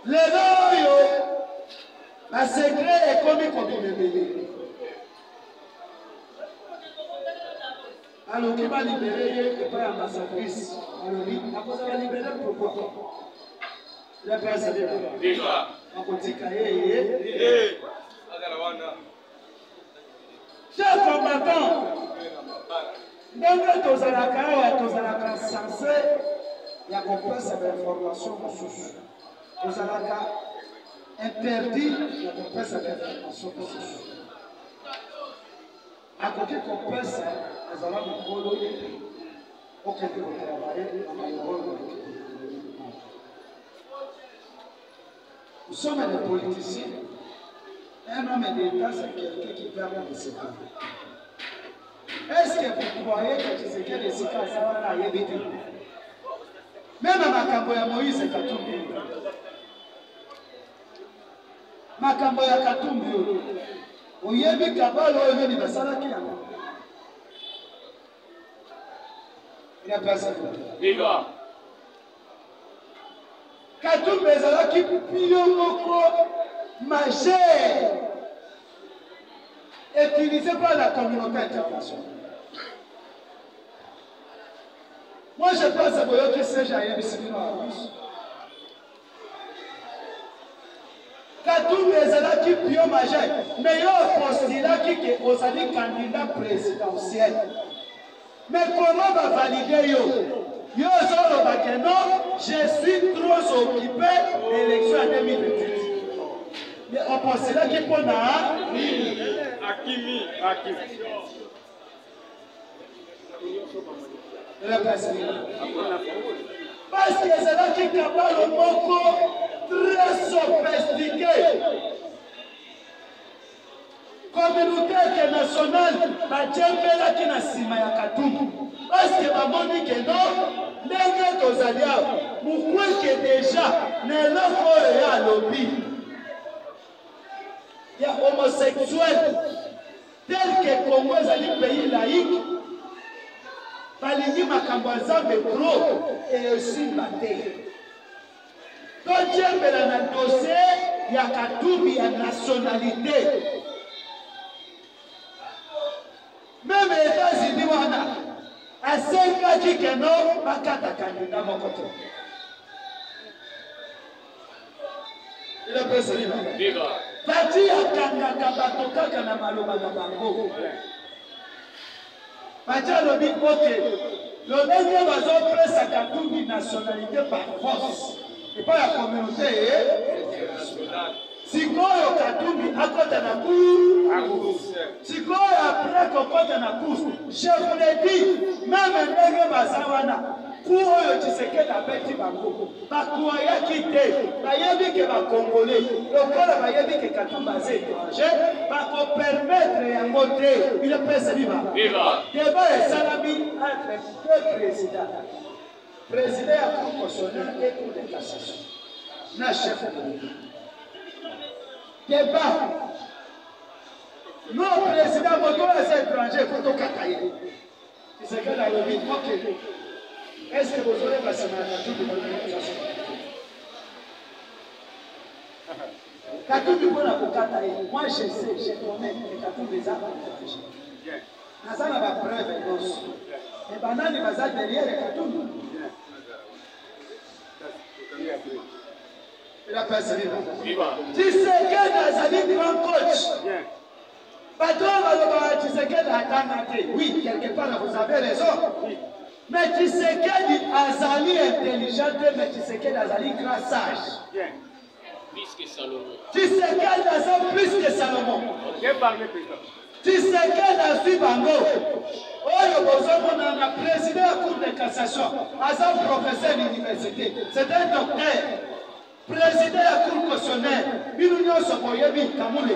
Lelo la secret est comme bébé. Alors qui va libérer et pas ambassadrice. Alors il va libérer pourquoi? La place est là. Viva. Chers combattants, donc tozalaka censé il y a complexe d'information ressources. Tozalaka interdit il y a complexe d'information ressources. À côté complexe, nous allons nous prolonger pour que nous travaillions dans le rôle. Nous sommes des politiciens. Un homme d'État, c'est quelqu'un qui garde les secrets. Est-ce que vous croyez que c'est que les secrets, ça va là, il y a des même à Makambo ya Moïse Katumbi. Makambo ya Katumbi. Oyebi kabalo oyo ni basala ki yango. Il a passé. Viva. Katumbi ezalaki pio moko majeur utilisé par la communauté internationale. Moi je pense à Boyo qui sait j'ai bisibino à Russe. Katumbi ezalaki pio majeur, mais yo postulat qui que osali candidat présidentiel. Mais comment va valider yo? Yo solo bakeno, je suis trop occupé de l'élection en 2028. Mais on postulat qui pour na Akimi. Parce que c'est là qui capable le mot très sophistiqué. Communauté internationale, Bajembela qui n'a sima ya Katumbi. Parce que Mamoni que non, les Tozalia, pourquoi que déjà, n'est là pour y a lobby. Il y a homosexuels, tel que Congo est un pays laïque. Balingi makambaza métro et aussi maté. Donc j'ai un dossier, il y a Katumbi à nationalité. Même les États-Unis, à 5 ans, qui que non, pas qu'à ta candidat mon côté. Il a fait ça. Tati à Kanga Batoka Kana Maloba Bango. Madia lobi ok, le dernier va presse à Katumbi nationalité par force. Et pas la communauté internationale. Si quoi Katumbi à côté de la cour, si quoi après qu'on côté de la cour, je vous l'ai dit, même un dernier Bazawana, pour eux tu sais que la bête Bango, Bakoya quitté, Bayebi que va Congolais, le corps Bayebi que Katumbi est étranger, va permettre à monter une paix viva. Débat est salami entre deux présidents. Président à Cour constitutionnelle et Cour de cassation. Na chef de l'État. Débat. Nos présidents votons les étrangers, photo Kataye. C'est ce que dans le vide, ok. Est-ce que vous aurez passé ma Katumbi pour l'organisation? Katumbi pour la Kataye. Moi je sais, je connais que Katumbi les a étrangers. Nazana va preuve et banani va derrière Katumbi. Il a passé viva. Tu sais que Nazali grand coach. Patron va tu sais que la oui, quelque part vous avez raison. Mais tu sais que Azali intelligent, mais tu sais que Azali grand sage. Plus que Salomon. Tu sais que Azali plus que Salomon. Tu sais que Nazi Bango, le président de la Cour de cassation, un professeur d'université, c'est un docteur, président de la Cour constitutionnelle, une union Sokoyebi, Kamoulé.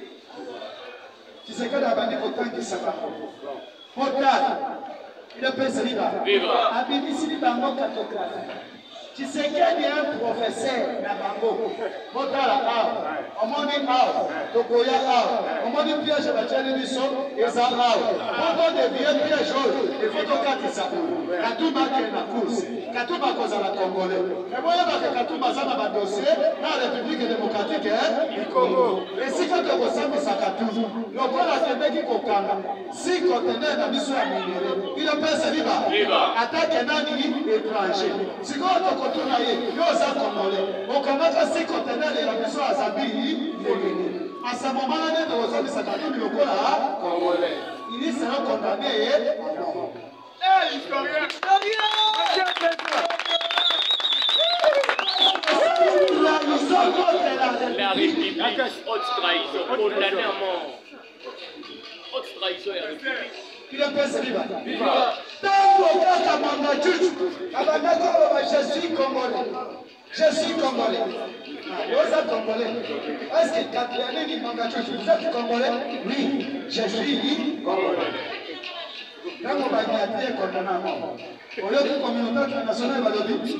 Tu sais que la bande autant qui s'en va. Pourtant, il est président. Viva. Abibisi Bango cartographie. Tu sais qu'il y a un professeur à Bango. Motala A, Omoni A, Tokoya A, Omoni piège à Tchaliniso, et ça A. Pourquoi devient piège il faut que tu saches. Katouba qui est la course. Katouba cause à la Congolais. Et moi, il y a que Katumbi aza na ba dossier na République démocratique du Congo. Et si quand on ressemble à Katumbi, le point atendeki kokanga, si conteneur na biso ya minéré, il pèse viva. Attaque nani étranger. Si quand on kotuna ye, yo za congolais. Okamaka si conteneur ya biso ya Zabi, à ce moment-là, nous avons dit Katumbi le congolais. Il sera condamné à mort. La République, haute trahison, condamné à mort. Haute trahison et la République. Il est passé viva. Tant que Manga Chuchu, je suis congolais. Je suis congolais. Vous êtes congolais. Est-ce que Katriane dit Manga Chuchu, vous êtes congolais? Oui, je suis congolais. Quand on va dire condamné à mort, au lieu de communauté internationale va le dire.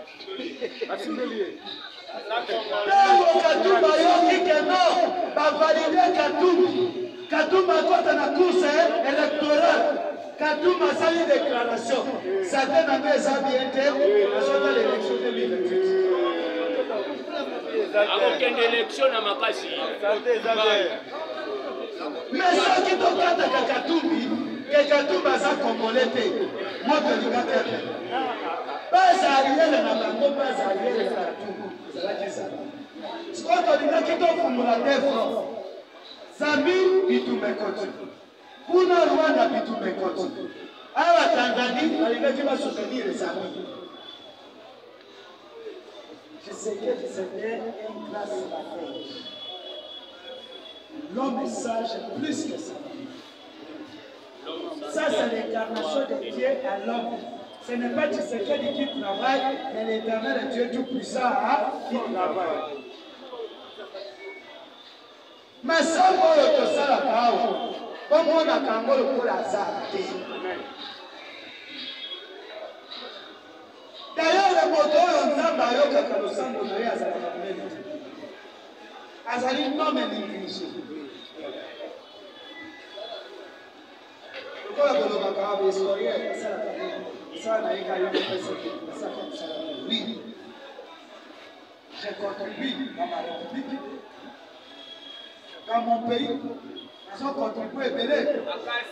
Tango Katumbi ayoki que non, va valider Katumbi. Katumbi akota na course électorale. Katumbi asali déclaration. Certains n'avaient pas bien été dans l'élection 2028. Aucune élection n'a makasi. Mais ce qui tokata Katumbi, que Katumbi aza congolais te, moi je regarde. Pas arrière na bango, pas arrière na Katumbi. Ce qu'on a dit que tu fumula defro. Zami bitumekoti. Kuna Rwanda bitumekoti. Awa Tanzanie, alibaki va soutenir les amis. Je sais que c'était une classe bataille. L'homme sage plus que ça. Ça, c'est l'incarnation de Dieu à l'homme. Ce n'est pas Tshisekedi qui travaille, mais l'éternel Dieu tout-puissant qui travaille. Masambo yotosala kawo, bomona kango lokola azate. D'ailleurs, le moto oyo nzambe ayokaka losambo na ye azalaka monene te. Azali nome négligé. Lokola kolobaka abe historien asalaka esala na ye ka yo pesaka mosala. Oui, je contribue dans ma république. Dans mon pays, nous avons contribué belé.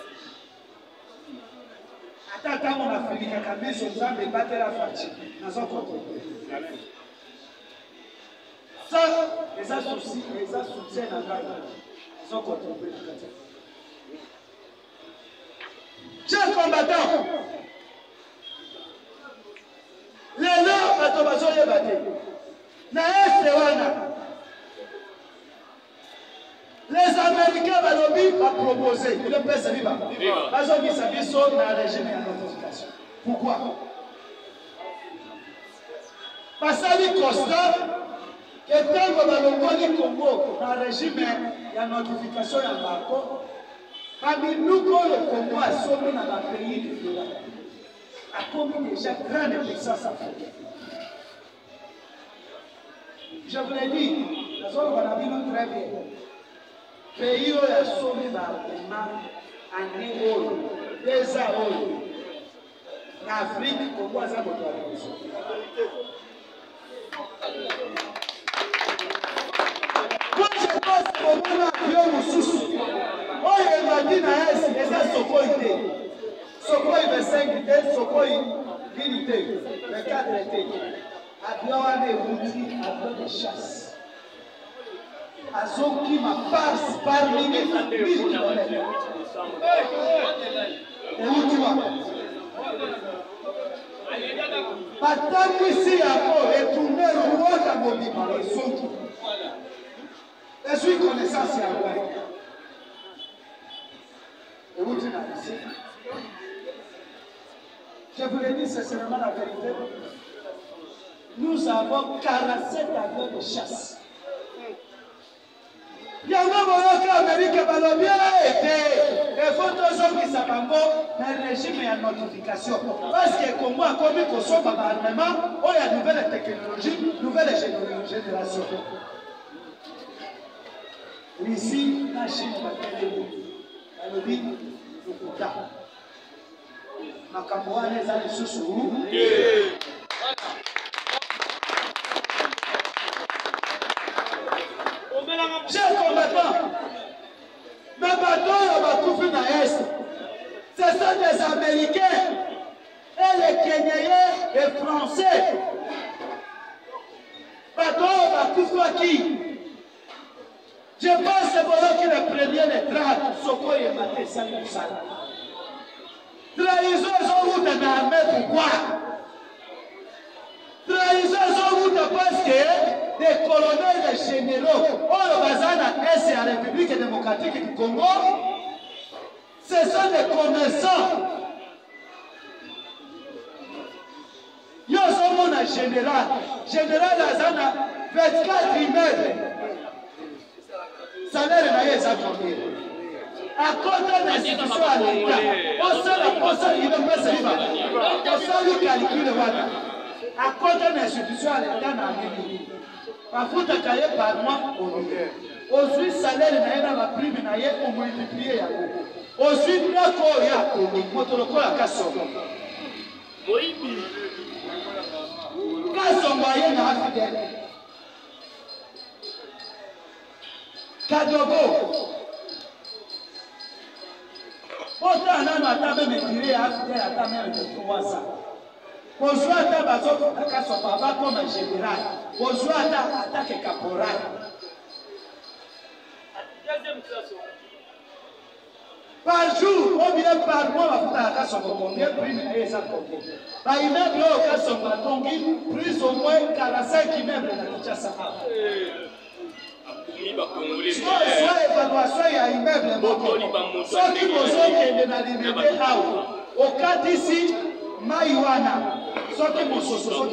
Attends, on a fini qu'à camé sur ça, mais battre la fatigue. Nous avons contribué. Ça, les associés, les soutiennent à la nous avons contribué. Chers combattants, les lois à Tobazo les battus. Naïs Sewana. Les Américains vont proposer, le président viva. Parce qu'ils s'habillent sur le régime de notification. Pourquoi? Parce que constat que tant que le Congo dans le régime de notification de Marco, parmi nous, le Congo a sauvé dans le pays de Fila, a commis déjà grande puissance africaine. Je vous l'ai dit, la zone qu'on a vu très bien. Pays où il y a sauvé l'armement en Néo, des Aoui, l'Afrique, au moins ça, moi, je pense qu'au moins, il y a un sous. Oh, il m'a dit, et ça, c'est quoi idée? C'est quoi il veut 5 idées, c'est quoi il idée? Les 4 idées. Avion à des routiers, avion de chasse. Azoki ma passe par minute à 10 km. Et où tu vas? Patani ici à et tourner le roi de Bobima, le Soki. Et je suis connaissant c'est à moi. Et où tu vas ici? Je vous l'ai dit, c'est seulement la vérité. Nous avons 47 avions de chasse. Il y a un moment que l'Amérique va bien été. Il faut toujours qu'ils s'abandonnent dans le régime et la notification. Parce que comme moi, comme il faut par l'armement, il y a de nouvelles technologies, nouvelles générations. Ici, la Chine va faire des mots. Elle dit, le Kouta. Ma campagne, les années sous. bakufaki. Je pense que le premier le traque, Soko est maté sans le sang. Trahison, ils ont route à mettre pourquoi? Trahison, ils ont route parce que des colonels, des généraux, au Bazana, est la République démocratique du Congo, ce sont des commerçants. Ils sont un général. Général Azana, 24 immeubles. Salaire na yeza combien? À côté de l'institution à l'État, on sait il ne peut se faire. On sait lui calculer voilà. À côté de l'institution à l'État na Amérique. Mafuta kaye par mois aujourd'hui salaire na yena la prime na ye on multiplier ya Congo. Aujourd'hui ndako ya Congo motoloko ya Kasongo. Moibi. Kasongo ye na afidèle. Kadogo. Autant on a attendu me tirer à faire à ta mère de 3 ans. Bonjour à ta bazo à Kasson papa comme un général. Bonjour à ta attaque caporal. Deuxième classe. Par jour, ou bien par mois, on va faire à Kasson combien prime et ça combien. Par immeuble au Kasson Batongi, plus au moins 45 immeubles dans le Tchassara. Soit évaluation ya immeuble moko soki bozokende na limite awa okati isi mai wana soki mosusu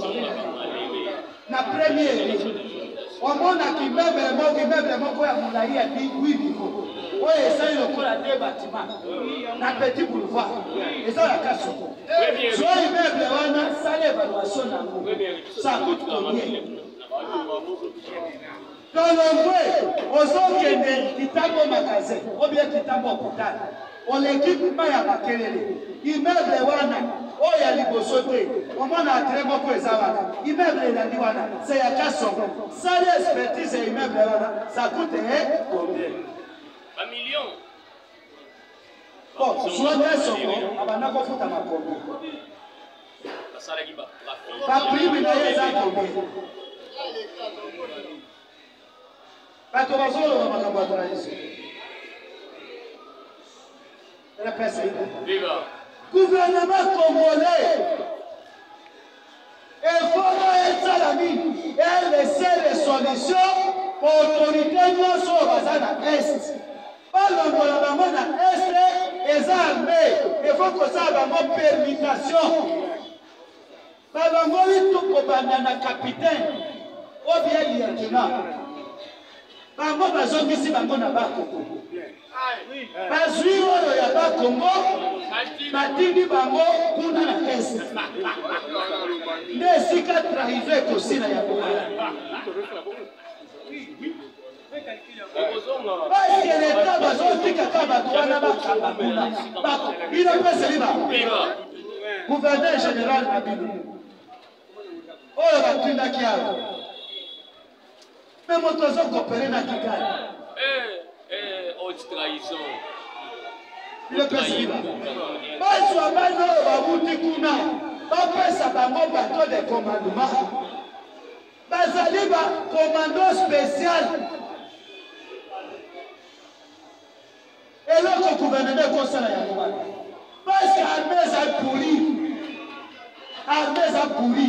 na premier omonaki immeuble moko ya molai ya 8 niveau oyo esali lokola 2 bâtiment na petit boulevard eza ya Kasongo so immeuble wana sala évaluation nango ça coûte combien? Dans le ozokende kitambo magasin ou bien kitambo hôpital on l'équipe ya bakelele immeuble wana oya liboso te omona atre moko eza wana immeuble elandi wana c'est ya Kasongo sali expertise ya immeuble wana ça coûte combien? 1 million. Bon soit Kasongo abanda kofuta makombo basalaki ba prime na ye eza combien? Bato bazoloba makambo ya tradition. Gouvernement congolais il faut être nini et laisser les solutions autorité nyonso baza na est balongola bango na est eza armée il faut kosala bango permutation balongoli tokobanda na capitaine ou bien lieutenant bango bazongisi bango na bakongo bazwi oyo ya bakongo batindi bango kuna na est nde esika trahison ekosila yango parceke leta bazotikaka bato wana bakamba kuna bino mpe seliba gouverneur général na bino oyo batindaki awa mais moto azokopere na Kigali haute trahison. Le président bazwa bana oyo babuti kuna bapesa bango bato de commandement bazali bacommando spécial eloko gouvernement ekosala yango wana parce que armée eza pourri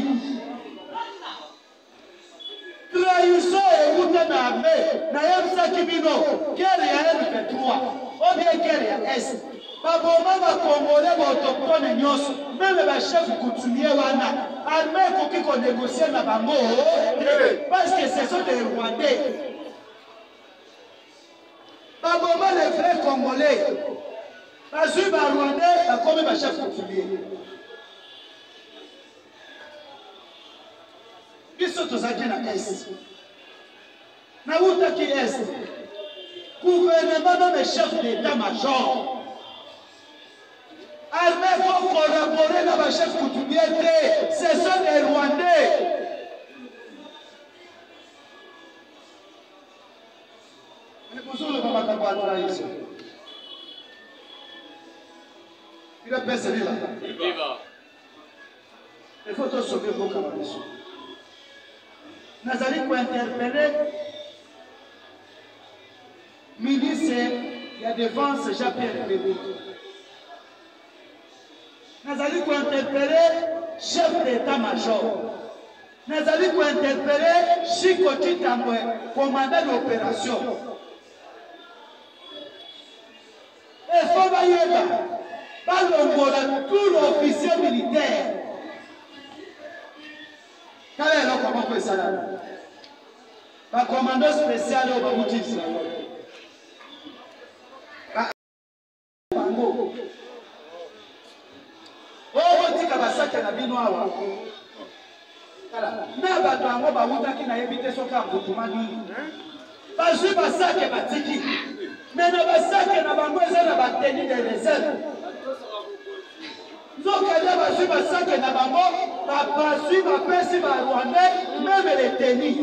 trahison ekuta na armée nayebisaki bino guerre ya M23 ou bien guerre ya est baboma bakongole baautochtone nyonso meme bachef coutumier wana armée ekoki konégocie na bango parce que ce sont des Rwandais baboma les vrais congolais bazwi barwandais bakomi bachef coutumier biso tozalaki na est nautaki est gouvernement même chef d'état-major armée pour collaborer na bachef coutumier te ce sont des Rwandais kozoloba makambo ya trahison il apesa viva il faut tosauver mboka na biso nazali kointerpele ministre ya défense Jean-Pierre Bemba. Nazali kointerpele chef d'état-major. Nazali kointerpele Chiko Chitambwe, commandant d'opération. Il faut que tout l'officier militaire. Quel est le commandant spécial? Le commandant spécial au Bamouti Israël. Oh, tika basaka na bino awa. Na bato yango bawutaki na yebi te soki akutuma nini. Bazwi basake batiki. Mais na basake na bango eza na bateni de réserve. Nzokende bazwi basake na bango bapaswi bapesi barwandais même les tenis.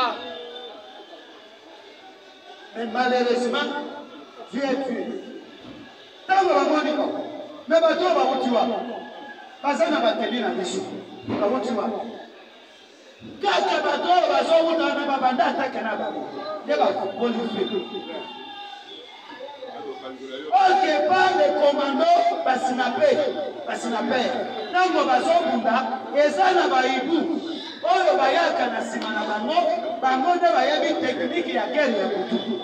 Mais malheureusement Dieu est tué. Tango bamoni ko. Mais bato bawuti wa. Baza na bateni na biso. Bawuti wa. Kaka bato bazowuta na babanda atake na bango. Yeba bolifié. Ok, par les commandos, basinape. Nango bazobunda, eza na baibu. Oyo bayaka na sima na bango nde bayebi technique ya guerre ya butu.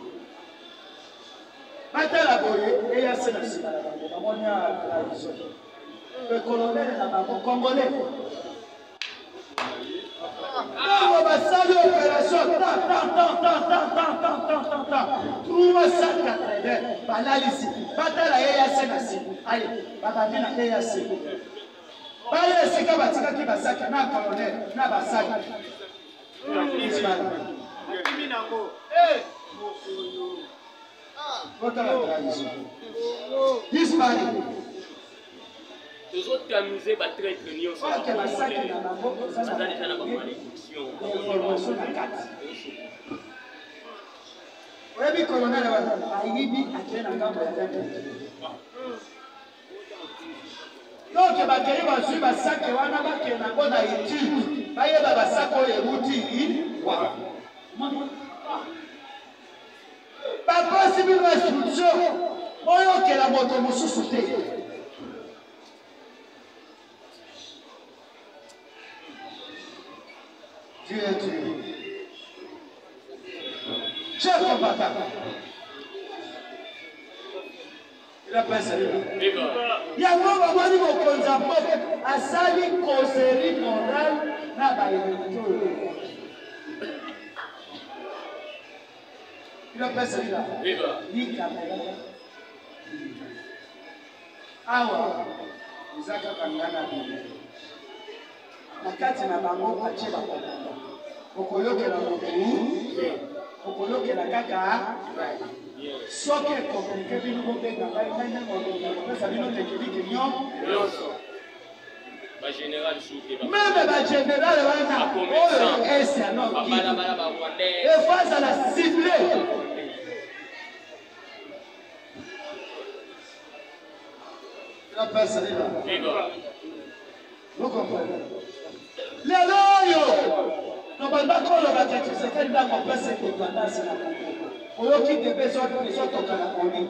Batala boye, eya se na sima na bango. Bamoni ya trahison. Le colonel na bango, congolais. Nango basali opération, trouve ça 80. Banalisi. Batala eya se na sima. Aye, babamina eya se. Baye sika batika ki basaka na colonel na basaka. Disparaît. Les autres t'amuser, bah très très bien. Ça a déjà la malédiction. Oui, colonel, Aïbi a créé la gamme donc, bakeli bazwi basake wana bakena ngo na étude bayeba basake oyo ewuti wa bapesi bino instruction oyokela moto mosusu te. Dieu est tué. Chef combattant. Il a pensé. Yango bamoni mokonza mboka asali conseiller moral na bayeto. Il a pensé là. Ni caméra. Awa. Izaka kangana ni. Nakati na bango ache ba. Okoyokela motu. Okoyokela kaka. Soki compliqué bino bobenga ngai ngai ngopesa bino technique nyonso. Ba général souke ba. Même ba général wana oyo esi ano. Bala ba rwandais. Et face à la ciblée. La personne est là. Vous comprenez? Lelo yo. Nobanda kolo ba tete sekeli ndango pesa indépendance na Congo. Oyoki debe zoto kana koni.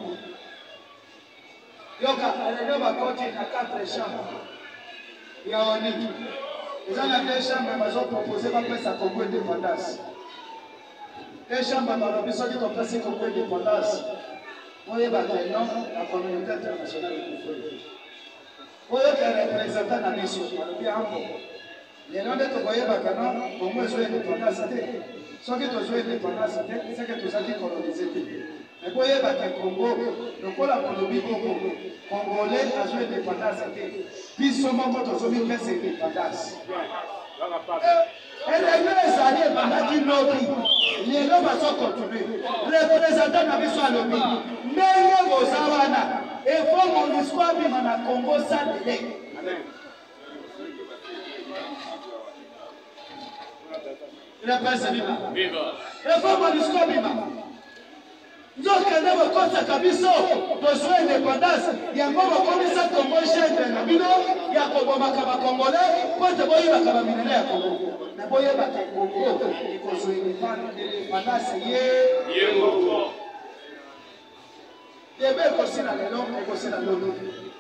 Yoka alelo bakoti na 4 chambres. Ya oni. Ils ont 2 chambres bazo proposer ba pesa Congo indépendance. 2 chambres ba biso ki to pesa Congo indépendance. Oye ba non la communauté internationale de Congo. Oyo ke représentant na biso bien ambo. Les noms de Togoyeba Kana, au moins jouer indépendance. Ceux qui ont joué indépendance, c'est que tous ceux qui colonisé. Mais pour y avoir le Congo, le Colombie Congolais a joué indépendance. Puis seulement quand on a fait cette indépendance. Et les deux années, pendant qu'ils lobby, les lobbies sont continués. Représentants n'avaient pas lobby. Mais vos awana, et faut mon histoire, mais dans le Congo, ça délai. Il a pas salué. Viva. Et faut mon histoire, bima. Nous avons commencé kabiso, besoin d'indépendance. Il y a un moment comme ça, Congo, j'ai un Nabino, il y a Congo, Makaba Congolais, pour te voir, il va Kaba Minere à Congo. boye batakongo ekozwa indépendance ye ebe ekosila lelo ekosila lolo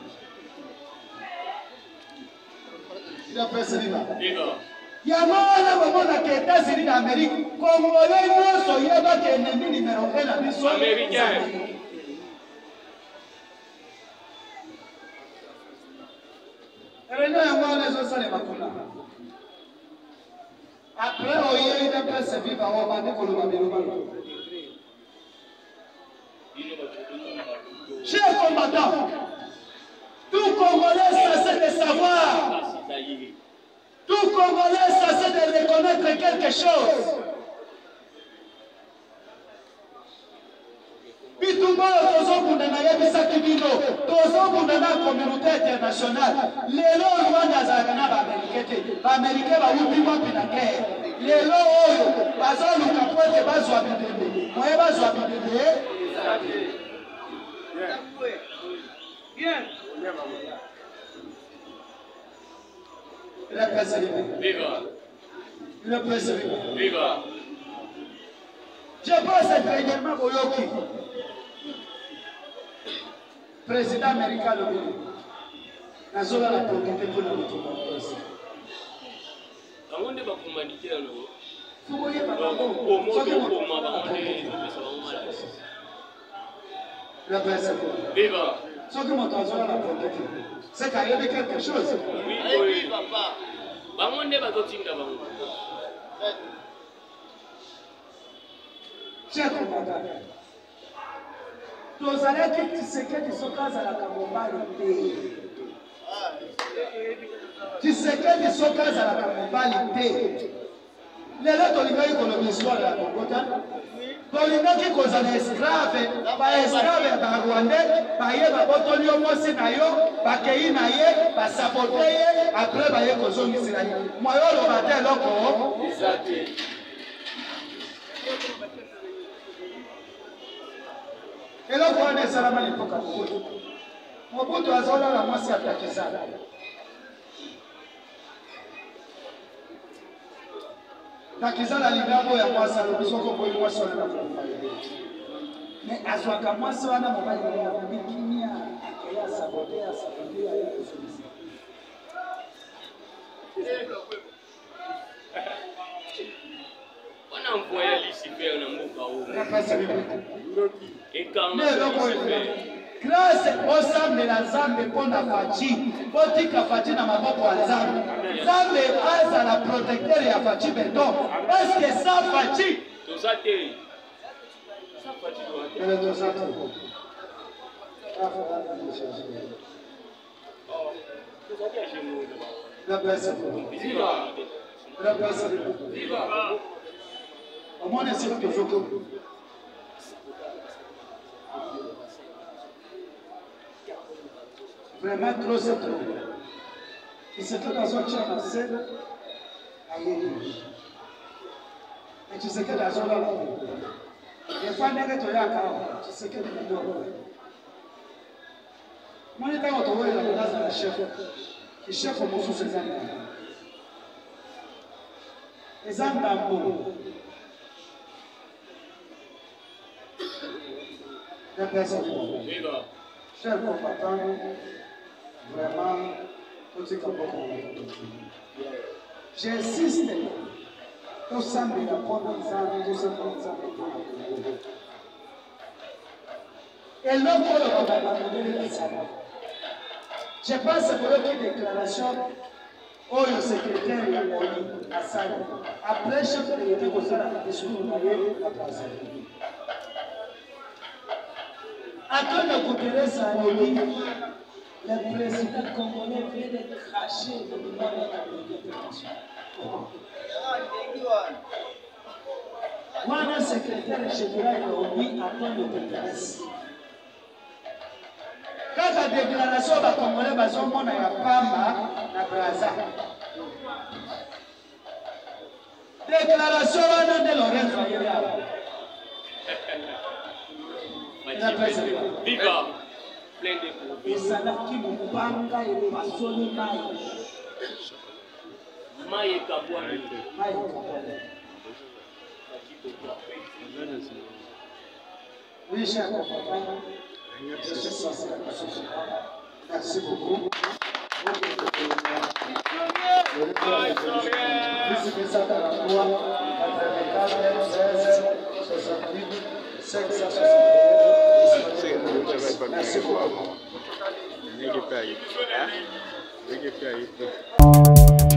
yango wana bomonaka États-Unis na Amérique kongole nyonso yebaka ennemi numéro 1 na biso réunion yango wana ezosalema kuna après oyei na presse vive awo bandi koloba biloba chers combattants, tout Congolais cessez de savoir, tout Congolais cessez de reconnaître quelque chose. Bitumba tozobunda na yebisaki bino tozobunda na communauté internationale lelo Rwanda azalaka na baamerikain te baamerikain bawuti wapi na guerre lelo oyo bazoluka po ete bazwa bidende moye bazwa bidende Bien. Viva. Viva. Je pense premièrement Boyoki, président américain Lobi, nazola la proquête pour la route. On ne va pas communiquer alors. Viva. Ce que mon toison la proquête, c'est qu'il y a quelque chose. Oui, papa. On ne va pas continuer avant. Chers combattants, tozalaki Tshisekedi soki azalaka mobali te Tshisekedi soki azalaka mobali te lelo tolingaki koloba histoire ya Bogota tolingaki kozala esclave baesclave ya barwandais baye babotoli yo mwasi na yo bakei na ye basabote ye apres baye kozongisela ye moyo oloba te eloko eloko wana esalama lipoka Mobutu Mobutu azolala mwasi atakizala takizala ligambo ya mwasi alobi soko boyi mwasi wana me azwaka mwasi wana mobali ya bikinia akeya sabote ya On envoie l'ici faire un mot grâce osambela nzambe mpona faci botika faci na maboko ya nzambe nzambe azala protecteur ya faci beton parceke sa faci omona esi tozoko vraiment trop c'est trop. Et c'est tout dans son chat à scène à Yéli. Et tu sais que la zone là, les femmes n'étaient pas là, tu sais que les deux. Moi, j'étais en train de la place de la chef, qui chef au Moussou Cézanne. Les âmes d'amour. Les personnes. Chers combattants, vraiment, j'insiste, tout semble la prendre ensemble, tout semble ensemble. Et l'homme pour le combattant, je pense que une déclaration au secrétaire de l'ONU à Sali, après chef de l'État au Sali, a discuté la place. Après le Guterres a dit, le président congolais vient de cracher le niveau de la communauté internationale. Moi, le secrétaire général de l'ONU attend le Guterres. Quand la déclaration va congolais, va se monter à Pamba, à Braza. Déclaration va de Lorenzo. Viva! Plein de ezalaki mopanga epasoli mai Maïe Kabouane. Oui, cher papa. Je suis sincère. Merci beaucoup. Merci beaucoup.